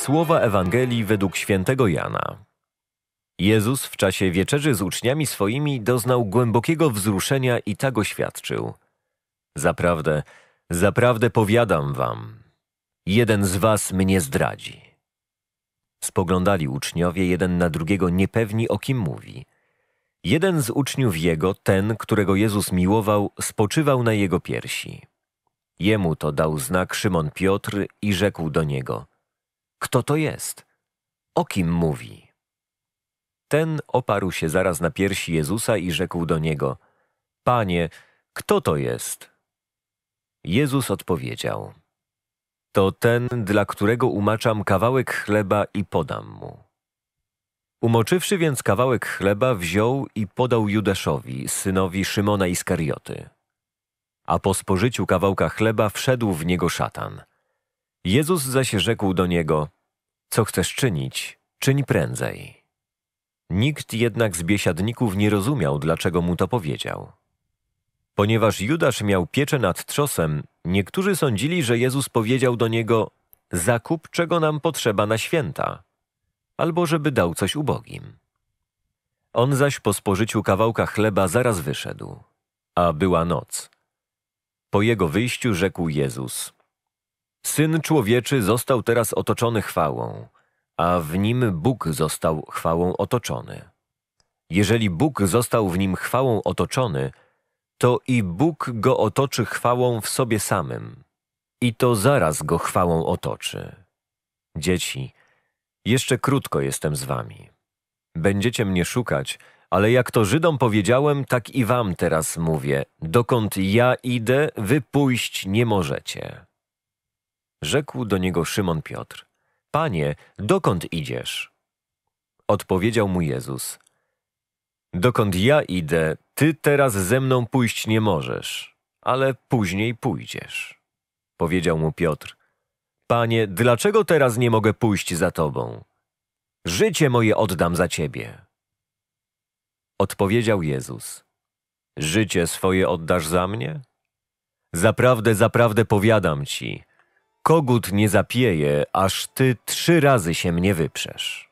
Słowa Ewangelii według świętego Jana. Jezus w czasie wieczerzy z uczniami swoimi doznał głębokiego wzruszenia i tak oświadczył: Zaprawdę, zaprawdę powiadam wam, jeden z was mnie zdradzi. Spoglądali uczniowie jeden na drugiego niepewni, o kim mówi. Jeden z uczniów jego, ten, którego Jezus miłował, spoczywał na jego piersi. Jemu to dał znak Szymon Piotr i rzekł do niego: Kto to jest? O kim mówi? Ten oparł się zaraz na piersi Jezusa i rzekł do niego: Panie, kto to jest? Jezus odpowiedział: To ten, dla którego umaczam kawałek chleba i podam mu. Umoczywszy więc kawałek chleba, wziął i podał Judaszowi, synowi Szymona Iskarioty. A po spożyciu kawałka chleba wszedł w niego szatan. Jezus zaś rzekł do niego: Co chcesz czynić, czyń prędzej. Nikt jednak z biesiadników nie rozumiał, dlaczego mu to powiedział. Ponieważ Judasz miał pieczę nad trzosem, niektórzy sądzili, że Jezus powiedział do niego: Zakup, czego nam potrzeba na święta, albo żeby dał coś ubogim. On zaś po spożyciu kawałka chleba zaraz wyszedł, a była noc. Po jego wyjściu rzekł Jezus: Syn Człowieczy został teraz otoczony chwałą, a w nim Bóg został chwałą otoczony. Jeżeli Bóg został w nim chwałą otoczony, to i Bóg go otoczy chwałą w sobie samym, i to zaraz go chwałą otoczy. Dzieci, jeszcze krótko jestem z wami. Będziecie mnie szukać, ale jak to Żydom powiedziałem, tak i wam teraz mówię: dokąd ja idę, wy pójść nie możecie. Rzekł do niego Szymon Piotr: Panie, dokąd idziesz? Odpowiedział mu Jezus: Dokąd ja idę, ty teraz ze mną pójść nie możesz, ale później pójdziesz. Powiedział mu Piotr: Panie, dlaczego teraz nie mogę pójść za tobą? Życie moje oddam za ciebie. Odpowiedział Jezus: Życie swoje oddasz za mnie? Zaprawdę, zaprawdę powiadam ci, kogut nie zapieje, aż ty 3 razy się mnie wyprzesz.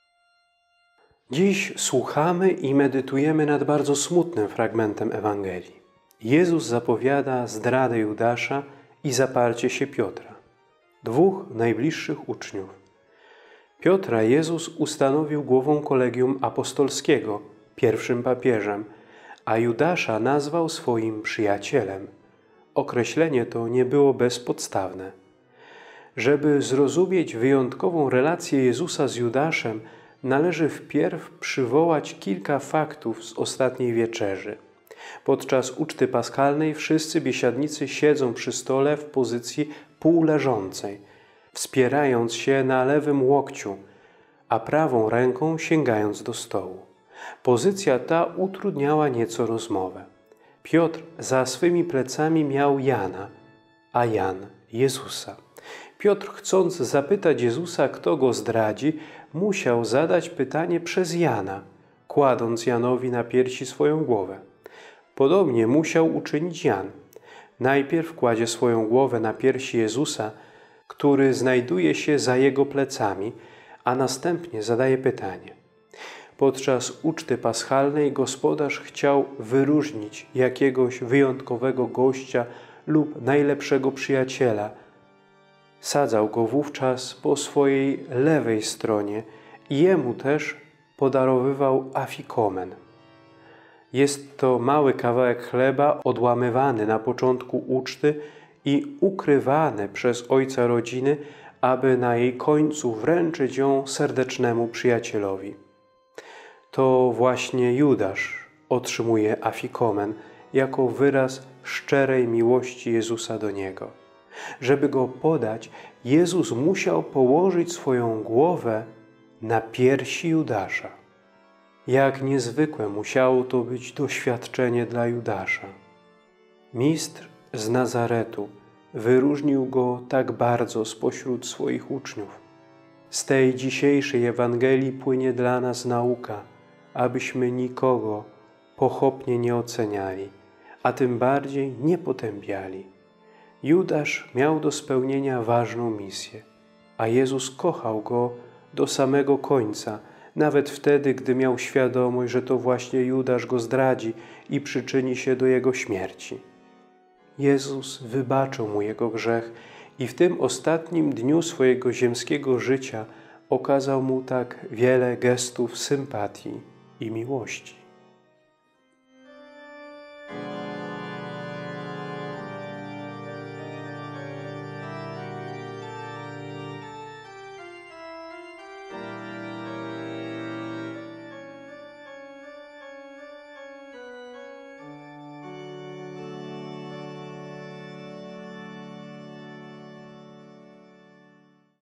Dziś słuchamy i medytujemy nad bardzo smutnym fragmentem Ewangelii. Jezus zapowiada zdradę Judasza i zaparcie się Piotra, 2 najbliższych uczniów. Piotra Jezus ustanowił głową kolegium apostolskiego, pierwszym papieżem, a Judasza nazwał swoim przyjacielem. Określenie to nie było bezpodstawne. Żeby zrozumieć wyjątkową relację Jezusa z Judaszem, należy wpierw przywołać kilka faktów z ostatniej wieczerzy. Podczas uczty paschalnej wszyscy biesiadnicy siedzą przy stole w pozycji półleżącej, wspierając się na lewym łokciu, a prawą ręką sięgając do stołu. Pozycja ta utrudniała nieco rozmowę. Piotr za swymi plecami miał Jana, a Jan Jezusa. Piotr, chcąc zapytać Jezusa, kto go zdradzi, musiał zadać pytanie przez Jana, kładąc Janowi na piersi swoją głowę. Podobnie musiał uczynić Jan. Najpierw kładzie swoją głowę na piersi Jezusa, który znajduje się za jego plecami, a następnie zadaje pytanie. Podczas uczty paschalnej gospodarz chciał wyróżnić jakiegoś wyjątkowego gościa lub najlepszego przyjaciela. Sadzał go wówczas po swojej lewej stronie i jemu też podarowywał afikomen. Jest to mały kawałek chleba odłamywany na początku uczty i ukrywany przez ojca rodziny, aby na jej końcu wręczyć ją serdecznemu przyjacielowi. To właśnie Judasz otrzymuje afikomen jako wyraz szczerej miłości Jezusa do niego. Żeby go podać, Jezus musiał położyć swoją głowę na piersi Judasza. Jak niezwykłe musiało to być doświadczenie dla Judasza. Mistrz z Nazaretu wyróżnił go tak bardzo spośród swoich uczniów. Z tej dzisiejszej Ewangelii płynie dla nas nauka, abyśmy nikogo pochopnie nie oceniali, a tym bardziej nie potępiali. Judasz miał do spełnienia ważną misję, a Jezus kochał go do samego końca, nawet wtedy, gdy miał świadomość, że to właśnie Judasz go zdradzi i przyczyni się do jego śmierci. Jezus wybaczył mu jego grzech i w tym ostatnim dniu swojego ziemskiego życia okazał mu tak wiele gestów sympatii i miłości.